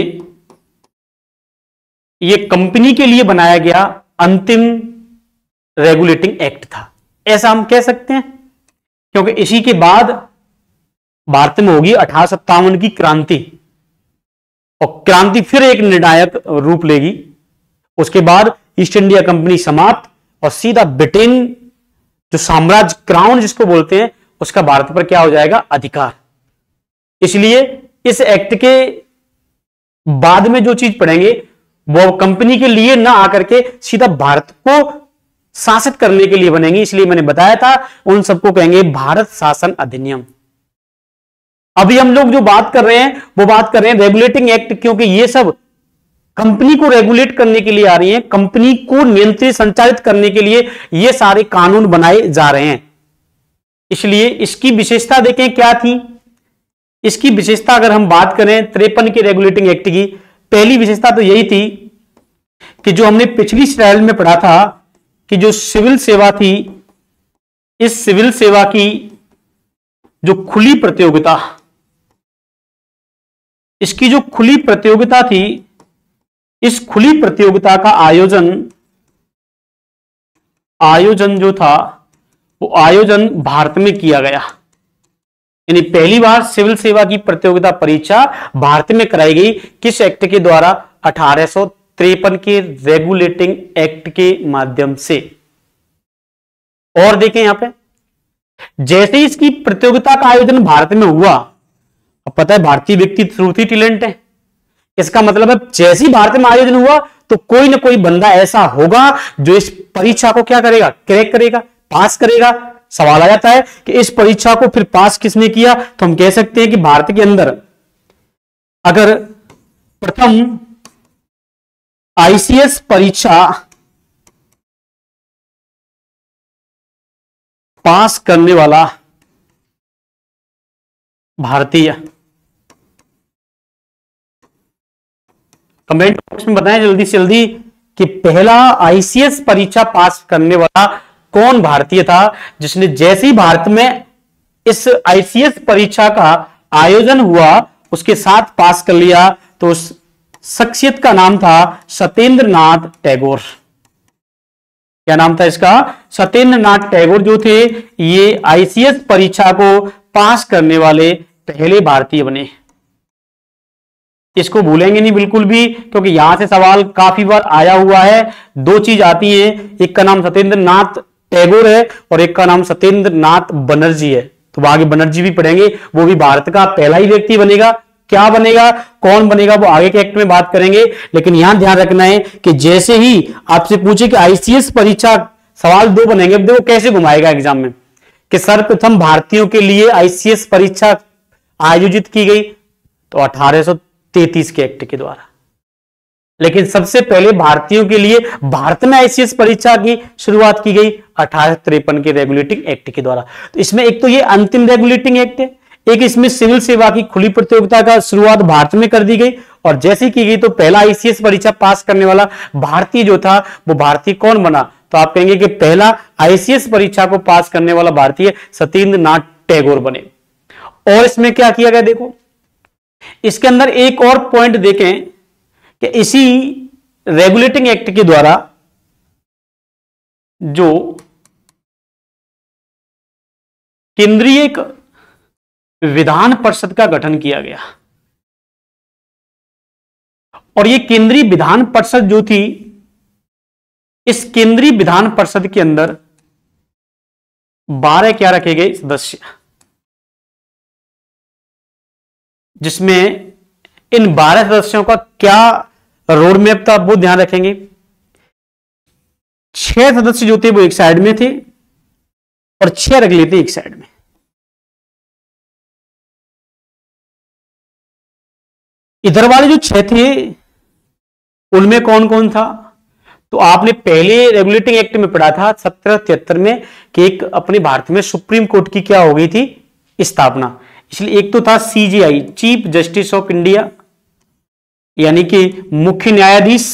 ये कंपनी के लिए बनाया गया अंतिम रेगुलेटिंग एक्ट था, ऐसा हम कह सकते हैं। क्योंकि इसी के बाद भारत में होगी 1857 की क्रांति, और क्रांति फिर एक निर्णायक रूप लेगी। उसके बाद ईस्ट इंडिया कंपनी समाप्त और सीधा ब्रिटेन जो साम्राज्य, क्राउन जिसको बोलते हैं, उसका भारत पर क्या हो जाएगा, अधिकार। इसलिए इस एक्ट के बाद में जो चीज पढ़ेंगे वो कंपनी के लिए ना आकर के सीधा भारत को शासित करने के लिए बनेंगी। इसलिए मैंने बताया था उन सबको कहेंगे भारत शासन अधिनियम। अभी हम लोग जो बात कर रहे हैं वो बात कर रहे हैं रेगुलेटिंग एक्ट, क्योंकि ये सब कंपनी को रेगुलेट करने के लिए आ रही है, कंपनी को नियंत्रित संचालित करने के लिए ये सारे कानून बनाए जा रहे हैं। इसलिए इसकी विशेषता देखें क्या थी। इसकी विशेषता अगर हम बात करें 53 के रेगुलेटिंग एक्ट की, पहली विशेषता तो यही थी कि जो हमने पिछली स्लाइड में पढ़ा था कि जो सिविल सेवा थी, इस सिविल सेवा की जो खुली प्रतियोगिता, इसकी जो खुली प्रतियोगिता थी, इस खुली प्रतियोगिता का आयोजन जो था वो आयोजन भारत में किया गया। यानी पहली बार सिविल सेवा की प्रतियोगिता परीक्षा भारत में कराई गई। किस एक्ट के द्वारा, 1853 के रेगुलेटिंग एक्ट के माध्यम से। और देखें यहां पे, जैसे ही इसकी प्रतियोगिता का आयोजन भारत में हुआ, अब पता है भारतीय व्यक्ति ट्रूथ ही टैलेंट है, इसका मतलब है जैसे ही भारत में आयोजन हुआ तो कोई ना कोई बंदा ऐसा होगा जो इस परीक्षा को क्या करेगा, क्रैक करेगा, पास करेगा। सवाल आ जाता है कि इस परीक्षा को फिर पास किसने किया, तो हम कह सकते हैं कि भारत के अंदर अगर प्रथम आईसीएस परीक्षा पास करने वाला भारतीय, कमेंट बॉक्स में बताएं जल्दी से जल्दी कि पहला आईसीएस परीक्षा पास करने वाला कौन भारतीय था, जिसने जैसे ही भारत में इस आईसीएस परीक्षा का आयोजन हुआ उसके साथ पास कर लिया। तो उस शख्सियत का नाम था सत्येंद्र नाथ टैगोर। क्या नाम था इसका, सत्येंद्र नाथ टैगोर जो थे ये आईसीएस परीक्षा को पास करने वाले पहले भारतीय बने। इसको भूलेंगे नहीं बिल्कुल भी, क्योंकि यहां से सवाल काफी बार आया हुआ है। दो चीज आती है, एक का नाम सत्येंद्र नाथ टैगोर है और एक का नाम सत्येंद्र नाथ बनर्जी है। तो आगे बनर्जी भी पढ़ेंगे, वो भी भारत का पहला ही व्यक्ति बनेगा। क्या बनेगा, कौन बनेगा, वो आगे के एक्ट में बात करेंगे। लेकिन यहां ध्यान रखना है कि जैसे ही आपसे पूछे कि आईसीएस परीक्षा, सवाल दो बनेंगे। अब देखो कैसे घुमाएगा एग्जाम में कि सर्वप्रथम भारतीयों के लिए आईसीएस परीक्षा आयोजित की गई तो 1833 के एक्ट के द्वारा। लेकिन सबसे पहले भारतीयों के लिए भारत में आईसीएस परीक्षा की शुरुआत की गई 1853 के रेगुलेटिंग एक्ट के द्वारा। तो इसमें एक तो ये अंतिम रेगुलेटिंग एक्ट है, एक इसमें सिविल सेवा की खुली प्रतियोगिता का शुरुआत भारत में कर दी गई। और जैसे की गई तो पहला आईसीएस परीक्षा पास करने वाला भारतीय जो था वो भारतीय कौन बना, तो आप कहेंगे कि पहला आईसीएस परीक्षा को पास करने वाला भारतीय सत्येंद्र नाथ टैगोर बने। और इसमें क्या किया गया, देखो इसके अंदर एक और पॉइंट देखें कि इसी रेगुलेटिंग एक्ट के द्वारा जो केंद्रीय विधान परिषद का गठन किया गया, और ये केंद्रीय विधान परिषद जो थी, इस केंद्रीय विधान परिषद के अंदर 12 क्या रखे गए सदस्य, जिसमें इन 12 सदस्यों का क्या रोड मैप था वो ध्यान रखेंगे। 6 सदस्य जो थे वो एक साइड में थे और 6 रख लेते एक साइड में। इधर वाले जो 6 थे उनमें कौन कौन था, तो आपने पहले रेगुलेटिंग एक्ट में पढ़ा था 1773 में कि एक अपने भारत में सुप्रीम कोर्ट की क्या हो गई थी स्थापना। इसलिए एक तो था CGI, chief justice of India, यानी कि मुख्य न्यायाधीश।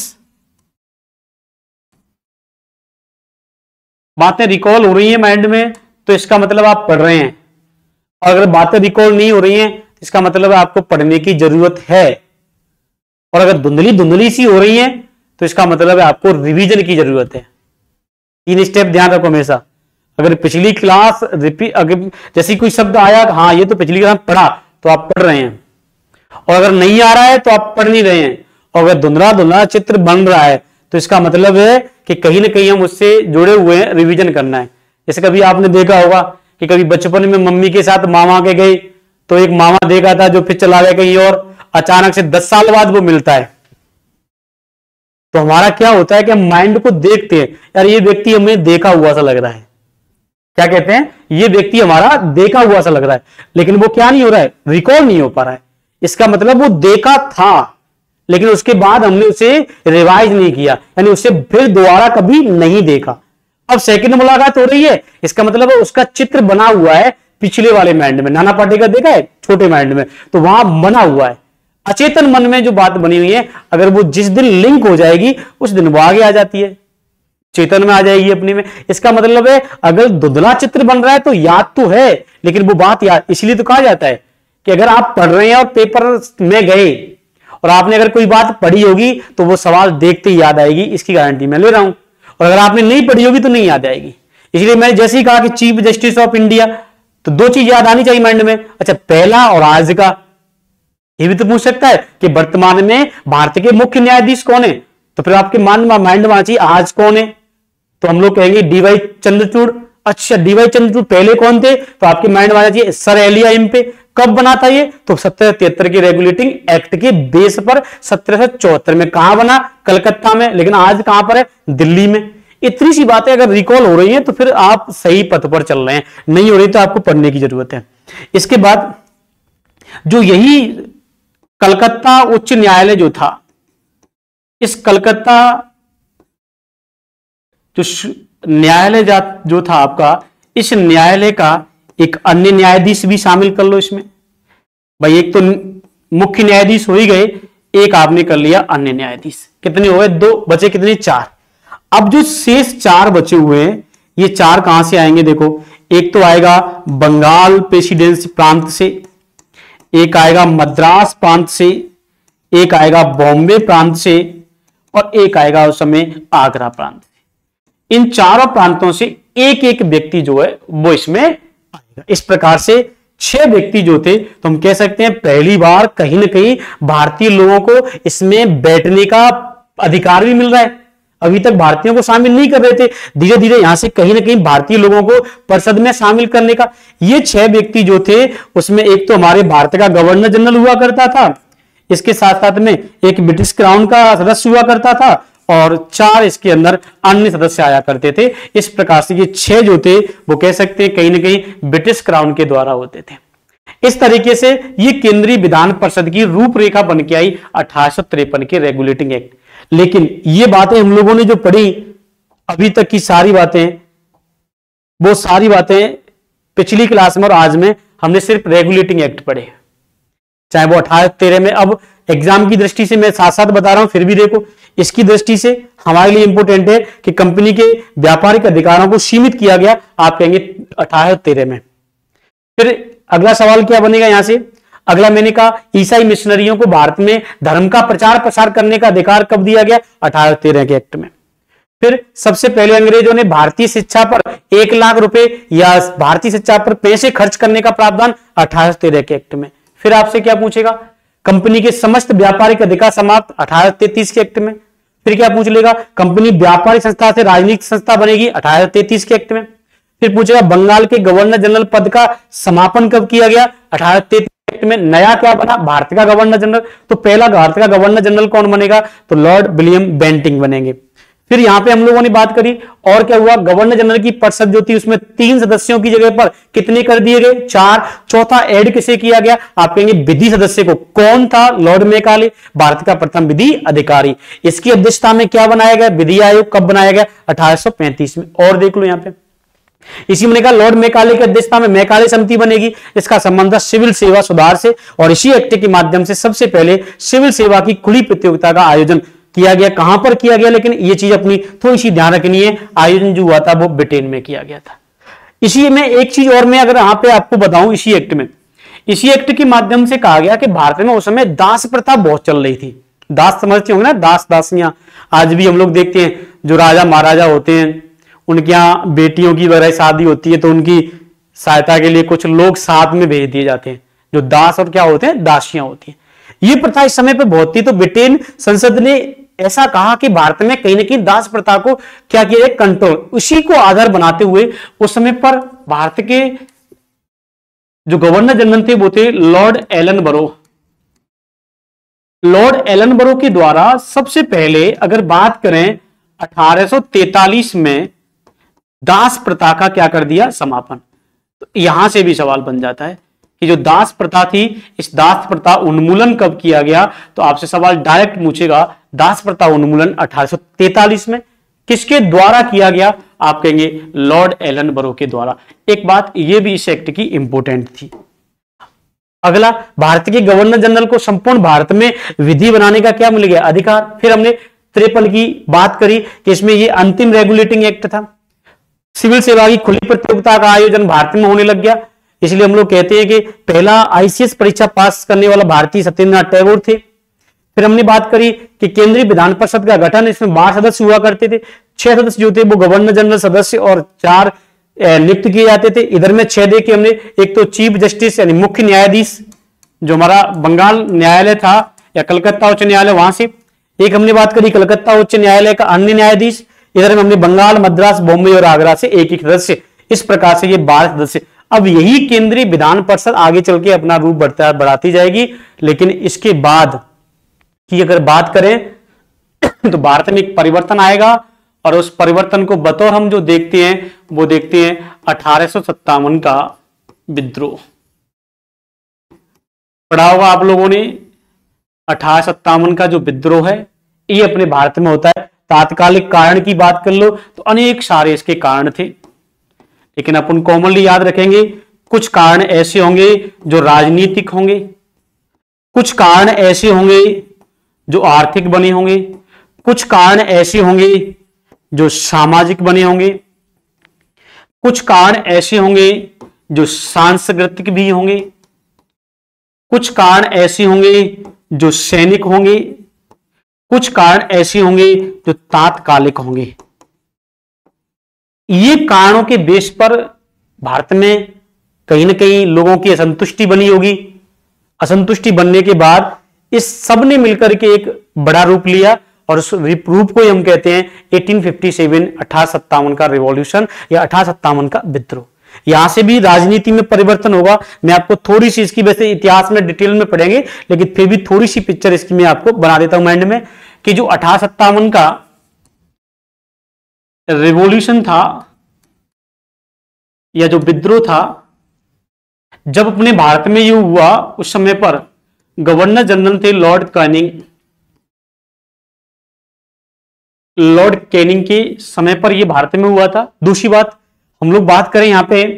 बातें रिकॉल हो रही हैं माइंड में तो इसका मतलब आप पढ़ रहे हैं, और अगर बातें रिकॉल नहीं हो रही हैं इसका मतलब आपको पढ़ने की जरूरत है, और अगर धुंधली धुंधली सी हो रही है तो इसका मतलब है आपको रिवीजन की जरूरत है। 3 स्टेप ध्यान रखो हमेशा, अगर पिछली क्लास रिपीट, अगर जैसे कोई शब्द आया, हाँ ये तो पिछली क्लास पढ़ा, तो आप पढ़ रहे हैं, और अगर नहीं आ रहा है तो आप पढ़ नहीं रहे हैं, और अगर धुंधला धुंधला चित्र बन रहा है तो इसका मतलब है कि कहीं ना कहीं हम उससे जुड़े हुए हैं, रिवीजन करना है। जैसे कभी आपने देखा होगा कि कभी बचपन में मम्मी के साथ मामा के गए, तो एक मामा देखा था जो फिर चला गया कहीं और, अचानक से 10 साल बाद वो मिलता है, तो हमारा क्या होता है कि हम माइंड को देखते हैं, यार ये व्यक्ति हमें देखा हुआ सा लग रहा है, क्या कहते हैं, ये व्यक्ति हमारा देखा हुआ सा लग रहा है, लेकिन वो क्या नहीं हो रहा है, रिकॉल नहीं हो पा रहा है। इसका मतलब वो देखा था, लेकिन उसके बाद हमने उसे रिवाइज नहीं किया, यानी उसे फिर दोबारा कभी नहीं देखा। अब सेकंड मुलाकात हो रही है, इसका मतलब उसका चित्र बना हुआ है पिछले वाले माइंड में, नाना पाटेकर देखा है छोटे माइंड में, तो वहां बना हुआ है। अचेतन मन में जो बात बनी हुई है, अगर वो जिस दिन लिंक हो जाएगी उस दिन वो आगे आ जाती है, चेतन में आ जाएगी अपने में। इसका मतलब है अगर धुंधला चित्र बन रहा है तो याद तो है, लेकिन वो बात याद, इसलिए तो कहा जाता है कि अगर आप पढ़ रहे हैं और पेपर में गए और आपने अगर कोई बात पढ़ी होगी तो वो सवाल देखते ही याद आएगी, इसकी गारंटी मैं ले रहा हूं, और अगर आपने नहीं पढ़ी होगी तो नहीं याद आएगी। इसलिए मैंने जैसे ही कहा कि चीफ जस्टिस ऑफ इंडिया, तो दो चीज याद आनी चाहिए माइंड में, अच्छा पहला और आज का। ये भी तो पूछ सकता है कि वर्तमान में भारत के मुख्य न्यायाधीश कौन है, तो फिर आपके माइंड में आना चाहिए आज कौन है, तो हम लोग कहेंगे डीवाई चंद्रचूड़। अच्छा डीवाई चंद्रचूड़ पहले कौन थे, तो आपके माइंड में आना चाहिए सर एलिया इम्पे। कब बना था ये, तो 1773 के रेगुलेटिंग एक्ट के बेस पर 1774 में। कहां बना, कलकत्ता में, लेकिन आज कहां पर है, दिल्ली में। इतनी सी बातें अगर रिकॉल हो रही हैं तो फिर आप सही पथ पर चल रहे हैं, नहीं हो रही तो आपको पढ़ने की जरूरत है। इसके बाद जो यही कलकत्ता उच्च न्यायालय जो था, इस कलकत्ता जो न्यायालय जो था आपका, इस न्यायालय का एक अन्य न्यायाधीश भी शामिल कर लो इसमें। भाई एक तो मुख्य न्यायाधीश हो ही गए, एक आपने कर लिया अन्य न्यायाधीश। कितने हुए, दो बचे, कितने, चार। अब जो शेष चार बचे हुए हैं, ये चार कहां से आएंगे, देखो एक तो आएगा बंगाल प्रेसिडेंसी प्रांत से, एक आएगा मद्रास प्रांत से, एक आएगा बॉम्बे प्रांत से, और एक आएगा उस समय आगरा प्रांत से। इन चारों प्रांतों से एक एक व्यक्ति जो है वो इसमें आएगा। इस प्रकार से 6 व्यक्ति जो थे, तो हम कह सकते हैं पहली बार कहीं ना कहीं भारतीय लोगों को इसमें बैठने का अधिकार भी मिल रहा है। अभी तक भारतीयों को शामिल नहीं कर रहे थे, धीरे धीरे यहां से कहीं ना कहीं भारतीय लोगों को परिषद में शामिल करने का। ये 6 व्यक्ति जो थे, उसमें एक तो हमारे भारत का गवर्नर जनरल हुआ करता था, इसके साथ साथ में एक ब्रिटिश क्राउन का सदस्य हुआ करता था, और 4 इसके अंदर अन्य सदस्य आया करते थे। इस प्रकार से ये 6 जो थे वो कह सकते हैं कहीं ना कहीं ब्रिटिश क्राउन के द्वारा होते थे। इस तरीके से ये केंद्रीय विधान परिषद की रूपरेखा बन के आई 1853 के रेगुलेटिंग एक्ट। लेकिन ये बातें हम लोगों ने जो पढ़ी अभी तक की सारी बातें, वो सारी बातें पिछली क्लास में और आज में हमने सिर्फ रेगुलेटिंग एक्ट पढ़े, चाहे वो 1813 में। अब एग्जाम की दृष्टि से मैं साथ साथ बता रहा हूं, फिर भी देखो इसकी दृष्टि से हमारे लिए इंपोर्टेंट है कि कंपनी के व्यापारिक अधिकारों को सीमित किया गया, आप कहेंगे 1813 में। फिर अगला सवाल क्या बनेगा यहां से, अगला मैंने कहा ईसाई मिशनरियों को भारत में धर्म का प्रचार प्रसार करने का अधिकार कब दिया गया, 1813 के एक्ट में। फिर सबसे पहले अंग्रेजों ने भारतीय शिक्षा पर 1 लाख रुपए या भारतीय शिक्षा पर पैसे खर्च करने का प्रावधान 1813 के एक्ट में। फिर आपसे क्या पूछेगा, कंपनी के समस्त व्यापारिक अधिकार समाप्त 1833 के एक्ट में। फिर क्या पूछ लेगा, कंपनी व्यापारिक संस्था से राजनीतिक संस्था बनेगी 1833 के एक्ट में। फिर पूछेगा बंगाल के गवर्नर जनरल पद का समापन कब किया गया, 1833 एक्ट में। नया क्या बना, भारत का गवर्नर जनरल। तो पहला भारत का गवर्नर जनरल कौन बनेगा, तो लॉर्ड विलियम बेंटिंग बनेंगे। फिर यहां पे हम लोगों ने बात करी और क्या हुआ, गवर्नर जनरल की परिषद जो थी उसमें 3 सदस्यों की जगह पर कितने कर दिए गए, 4। चौथा ऐड किसे किया गया, आप कहेंगे विधि सदस्य को। कौन था, लॉर्ड मैकाले, भारत का प्रथम विधि अधिकारी। इसकी अध्यक्षता में क्या बनाया गया, विधि आयोग। कब बनाया गया, 1835 में। और देख लो यहां पे इसी में कहा लॉर्ड मैकाले की अध्यक्षता में मैकाले समिति बनेगी, इसका संबंध सिविल सेवा सुधार से। और इसी एक्ट के माध्यम से सबसे पहले सिविल सेवा की खुली प्रतियोगिता का आयोजन किया गया। कहां पर किया गया, लेकिन ये चीज अपनी थोड़ी सी ध्यान रखनी है, आयोजन जो हुआ था वो ब्रिटेन में किया गया था। इसी में एक चीज और मैं अगर यहां पे आपको बताऊं, इसी एक्ट के माध्यम से कहा गया कि भारत में उस समय दास प्रथा बहुत चल रही थी। दास समझते होंगे ना, दास दासियां आज भी हम लोग देखते हैं, जो राजा महाराजा होते हैं उनके यहाँ बेटियों की वगैरह शादी होती है तो उनकी सहायता के लिए कुछ लोग साथ में भेज दिए जाते हैं, जो दास और क्या होते हैं, दासियां होती हैं। ये प्रथा इस समय पे बहुत थी, तो ब्रिटेन संसद ने ऐसा कहा कि भारत में कहीं ना कहीं दास प्रथा को क्या किया जाए, कंट्रोल, उसी को आधार बनाते हुए उस समय पर भारत के जो गवर्नर जनरल थे वो थे lord Ellenborough. Lord Ellenborough के द्वारा सबसे पहले अगर बात करें 1843 में दास प्रथा का क्या कर दिया, समापन। तो यहां से भी सवाल बन जाता है कि जो दास प्रथा थी, इस दास प्रथा उन्मूलन कब किया गया, तो आपसे सवाल डायरेक्ट पूछेगा दास प्रथा उन्मूलन 1843 में किसके द्वारा किया गया, आप कहेंगे लॉर्ड एलन बरो के द्वारा। एक बात ये भी इस एक्ट की इंपोर्टेंट थी। अगला, भारत के गवर्नर जनरल को संपूर्ण भारत में विधि बनाने का क्या मिल गया, अधिकार। फिर हमने 53 की बात करी कि इसमें ये अंतिम रेगुलेटिंग एक्ट था। सिविल सेवा की खुली प्रतियोगिता का आयोजन भारत में होने लग गया, इसलिए हम लोग कहते हैं कि पहला आईसीएस परीक्षा पास करने वाला भारतीय सत्येंद्रनाथ टैगोर थे। फिर हमने बात करी कि केंद्रीय विधान परिषद का गठन, इसमें 12 सदस्य हुआ करते थे। 6 सदस्य जो थे वो गवर्नर जनरल सदस्य और 4 नियुक्त किए जाते थे। इधर में 6 देखे हमने, एक तो चीफ जस्टिस यानी मुख्य न्यायाधीश जो हमारा बंगाल न्यायालय था या कलकत्ता उच्च न्यायालय वहां से, एक हमने बात करी कलकत्ता उच्च न्यायालय का अन्य न्यायाधीश, इधर में हमने बंगाल, मद्रास, बॉम्बे और आगरा से एक एक सदस्य। इस प्रकार से ये 12 सदस्य। अब यही केंद्रीय विधान परिषद आगे चल के अपना रूप बढ़ाती जाएगी, लेकिन इसके बाद की अगर बात करें तो भारत में एक परिवर्तन आएगा और उस परिवर्तन को बतौर हम जो देखते हैं वो देखते हैं 1857 का विद्रोह। पढ़ा होगा आप लोगों ने, 1857 का जो विद्रोह है ये अपने भारत में होता है। तात्कालिक कारण की बात कर लो तो अनेक सारे इसके कारण थे, लेकिन अपन कॉमनली याद रखेंगे कुछ कारण ऐसे होंगे जो राजनीतिक होंगे, कुछ कारण ऐसे होंगे जो आर्थिक बने होंगे, कुछ कारण ऐसे होंगे जो सामाजिक बने होंगे, कुछ कारण ऐसे होंगे जो सांस्कृतिक भी होंगे, कुछ कारण ऐसे होंगे जो सैनिक होंगे, कुछ कारण ऐसे होंगे जो तात्कालिक होंगे। ये कारणों के बेस पर भारत में कहीं ना कहीं लोगों की असंतुष्टि बनी होगी। असंतुष्टि बनने के बाद इस सब ने मिलकर के एक बड़ा रूप लिया और उस रूप को हम कहते हैं 1857 1857 का रिवॉल्यूशन या 1857 का विद्रोह। यहां से भी राजनीति में परिवर्तन होगा। मैं आपको थोड़ी सी इसकी, वैसे इतिहास में डिटेल में पढ़ेंगे, लेकिन फिर भी थोड़ी सी पिक्चर इसकी मैं आपको बना देता हूं एंड में, कि जो 1857 का रिवॉल्यूशन था या जो विद्रोह था, जब अपने भारत में ये हुआ उस समय पर गवर्नर जनरल थे लॉर्ड कैनिंग। लॉर्ड कैनिंग के समय पर यह भारत में हुआ था। दूसरी बात हम लोग बात करें यहां पे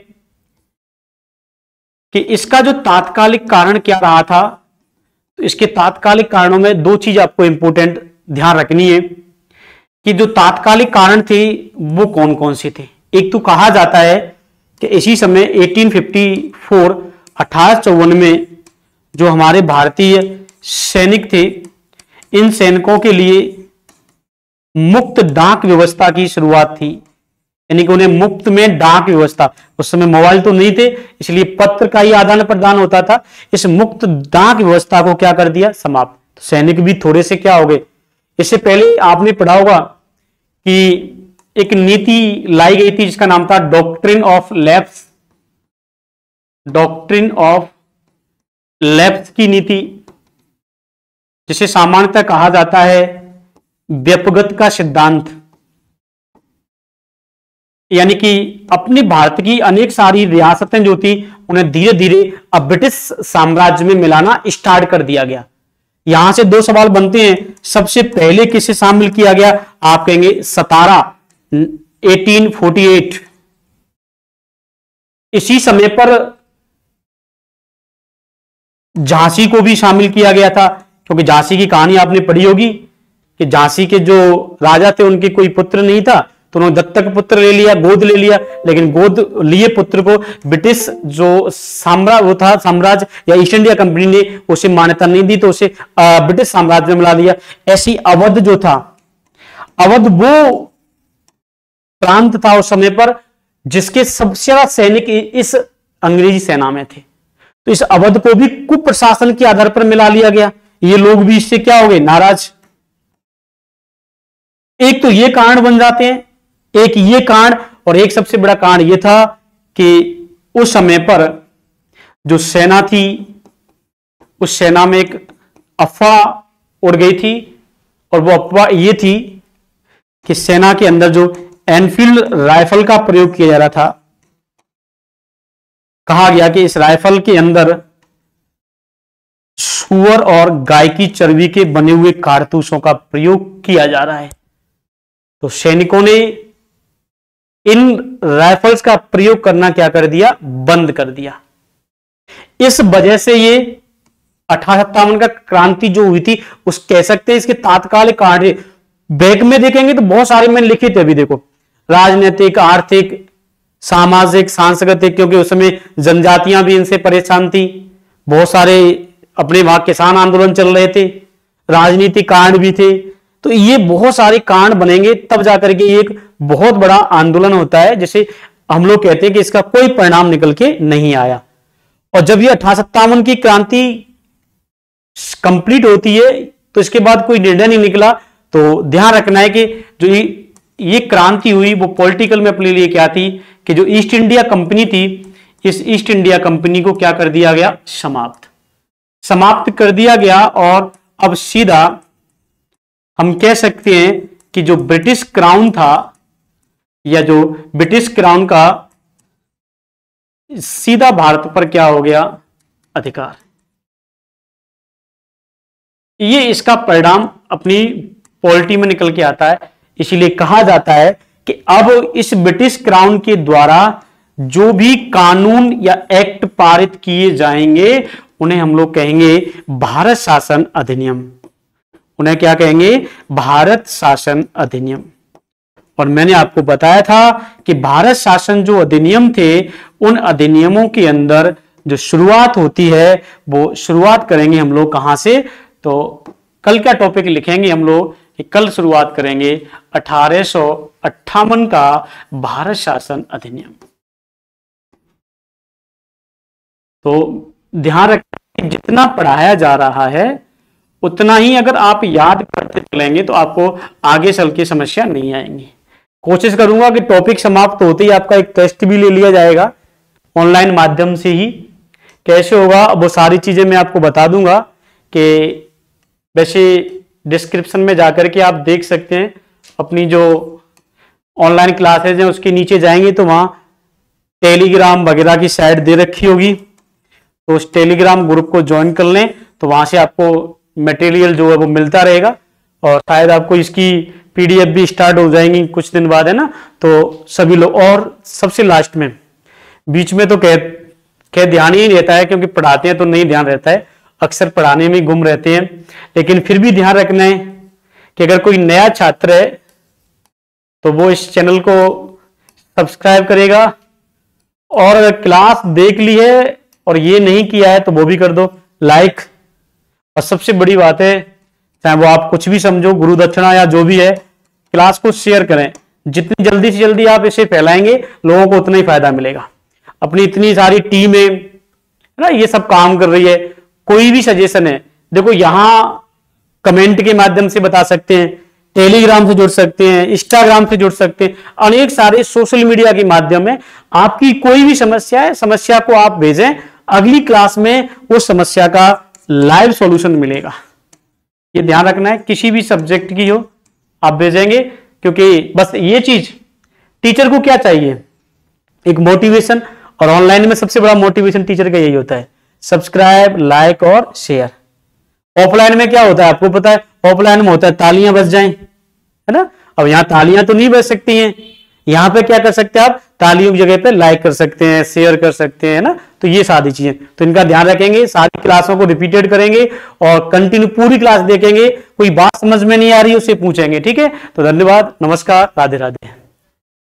कि इसका जो तात्कालिक कारण क्या रहा था, तो इसके तात्कालिक कारणों में 2 चीज आपको इंपोर्टेंट ध्यान रखनी है कि जो तात्कालिक कारण थे वो कौन कौन से थे। एक तो कहा जाता है कि इसी समय 1854 1854 में जो हमारे भारतीय सैनिक थे, इन सैनिकों के लिए मुक्त डाक व्यवस्था की शुरुआत थी, यानी कि उन्हें मुफ्त में डाक व्यवस्था, उस समय मोबाइल तो नहीं थे इसलिए पत्र का ही आदान प्रदान होता था, इस मुक्त डाक व्यवस्था को क्या कर दिया, समाप्त। तो सैनिक भी थोड़े से क्या हो गए। इससे पहले आपने पढ़ा होगा कि एक नीति लाई गई थी जिसका नाम था doctrine of lapse. Doctrine of lapse की नीति, जिसे सामान्यतः कहा जाता है व्यपगत का सिद्धांत, यानी कि अपने भारत की अनेक सारी रियासतें जो थी उन्हें धीरे धीरे अब ब्रिटिश साम्राज्य में मिलाना स्टार्ट कर दिया गया। यहां से 2 सवाल बनते हैं, सबसे पहले किसे शामिल किया गया, आप कहेंगे 1848। इसी समय पर झांसी को भी शामिल किया गया था, क्योंकि झांसी की कहानी आपने पढ़ी होगी कि झांसी के जो राजा थे उनके कोई पुत्र नहीं था, तो उन्होंने दत्तक पुत्र ले लिया, गोद ले लिया, लेकिन गोद लिए पुत्र को ब्रिटिश जो साम्राज्य या ईस्ट इंडिया कंपनी ने उसे मान्यता नहीं दी, तो उसे ब्रिटिश साम्राज्य में मिला दिया। ऐसी अवध जो था, अवध वो प्रांत था उस समय पर जिसके सबसे ज्यादा सैनिक इस अंग्रेजी सेना में थे। तो इस अवध को भी कुप्रशासन के आधार पर मिला लिया गया। ये लोग भी इससे क्या हो गए, नाराज। एक तो ये कांड बन जाते हैं, एक ये कांड, और एक सबसे बड़ा कांड ये था कि उस समय पर जो सेना थी उस सेना में एक अफवाह उड़ गई थी, और वो अफवाह ये थी कि सेना के अंदर जो एनफील्ड राइफल का प्रयोग किया जा रहा था, कहा गया कि इस राइफल के अंदर सूअर और गाय की चर्बी के बने हुए कारतूसों का प्रयोग किया जा रहा है। तो सैनिकों ने इन राइफल्स का प्रयोग करना क्या कर दिया, बंद कर दिया। इस वजह से ये 1857 का क्रांति जो हुई थी उस कह सकते हैं इसके तात्कालिक कारण। बैक में देखेंगे तो बहुत सारे मैंने लिखे थे, अभी देखो, राजनीतिक, आर्थिक, सामाजिक, सांस्कृतिक, क्योंकि उस समय जनजातियां भी इनसे परेशान थी, बहुत सारे अपने वहां किसान आंदोलन चल रहे थे, राजनीतिक कांड भी थे। तो ये बहुत सारे कांड बनेंगे तब जाकर के एक बहुत बड़ा आंदोलन होता है, जिसे हम लोग कहते हैं कि इसका कोई परिणाम निकल के नहीं आया। और जब ये 1857 की क्रांति कंप्लीट होती है तो इसके बाद कोई निर्णय नहीं निकला। तो ध्यान रखना है कि जो ये क्रांति हुई वो पॉलिटिकल में अपने लिए क्या थी कि जो ईस्ट इंडिया कंपनी थी, इस ईस्ट इंडिया कंपनी को क्या कर दिया गया, समाप्त कर दिया गया। और अब सीधा हम कह सकते हैं कि जो ब्रिटिश क्राउन था, या जो ब्रिटिश क्राउन का सीधा भारत पर क्या हो गया, अधिकार। ये इसका परिणाम अपनी पॉलिटी में निकल के आता है। इसीलिए कहा जाता है कि अब इस ब्रिटिश क्राउन के द्वारा जो भी कानून या एक्ट पारित किए जाएंगे उन्हें हम लोग कहेंगे भारत शासन अधिनियम। उन्हें क्या कहेंगे, भारत शासन अधिनियम। और मैंने आपको बताया था कि भारत शासन जो अधिनियम थे, उन अधिनियमों के अंदर जो शुरुआत होती है वो शुरुआत करेंगे हम लोग कहां से। तो कल क्या टॉपिक लिखेंगे हम लोग कि कल शुरुआत करेंगे 1858 का भारत शासन अधिनियम। तो ध्यान रखें, जितना पढ़ाया जा रहा है उतना ही अगर आप याद करते चलेंगे तो आपको आगे चल के समस्या नहीं आएंगी। कोशिश करूंगा कि टॉपिक समाप्त होते ही आपका एक टेस्ट भी ले लिया जाएगा ऑनलाइन माध्यम से ही। कैसे होगा वो सारी चीजें मैं आपको बता दूंगा। कि वैसे डिस्क्रिप्शन में जाकर के आप देख सकते हैं, अपनी जो ऑनलाइन क्लासेज हैं उसके नीचे जाएंगे तो वहां टेलीग्राम वगैरह की साइट दे रखी होगी, तो उस टेलीग्राम ग्रुप को ज्वाइन कर लें। तो वहां से आपको मटेरियल जो है वो मिलता रहेगा, और शायद आपको इसकी पीडीएफ भी स्टार्ट हो जाएंगी कुछ दिन बाद, है ना। तो सभी लोग, और सबसे लास्ट में बीच में तो कह ध्यान ही नहीं रहता है, क्योंकि पढ़ाते हैं तो नहीं ध्यान रहता है, अक्सर पढ़ाने में गुम रहते हैं। लेकिन फिर भी ध्यान रखना है कि अगर कोई नया छात्र है तो वो इस चैनल को सब्सक्राइब करेगा, और अगर क्लास देख ली है और ये नहीं किया है तो वो भी कर दो लाइक। और सबसे बड़ी बात है, चाहे वो आप कुछ भी समझो, गुरु दक्षिणा या जो भी है, क्लास को शेयर करें। जितनी जल्दी से जल्दी आप इसे फैलाएंगे लोगों को उतना ही फायदा मिलेगा। अपनी इतनी सारी टीमें है ना, ये सब काम कर रही है। कोई भी सजेशन है, देखो यहां कमेंट के माध्यम से बता सकते हैं, टेलीग्राम से जुड़ सकते हैं, इंस्टाग्राम से जुड़ सकते हैं, अनेक सारे सोशल मीडिया के माध्यम में आपकी कोई भी समस्या है, समस्या को आप भेजें, अगली क्लास में उस समस्या का लाइव सॉल्यूशन मिलेगा। ये ध्यान रखना है, किसी भी सब्जेक्ट की हो आप भेजेंगे, क्योंकि बस ये चीज टीचर को क्या चाहिए, एक मोटिवेशन। और ऑनलाइन में सबसे बड़ा मोटिवेशन टीचर का यही होता है, सब्सक्राइब, लाइक और शेयर। ऑफलाइन में क्या होता है आपको पता है, ऑफलाइन में होता है तालियां बज जाएं, है ना। अब यहां तालियां तो नहीं बज सकती हैं, यहां पे क्या कर सकते हैं आप, तालियों की जगह पे लाइक कर सकते हैं, शेयर कर सकते हैं, ना। तो ये सारी चीजें, तो इनका ध्यान रखेंगे, सारी क्लासों को रिपीटेड करेंगे और कंटिन्यू पूरी क्लास देखेंगे। कोई बात समझ में नहीं आ रही उसे पूछेंगे, ठीक है। तो धन्यवाद, नमस्कार, राधे राधे।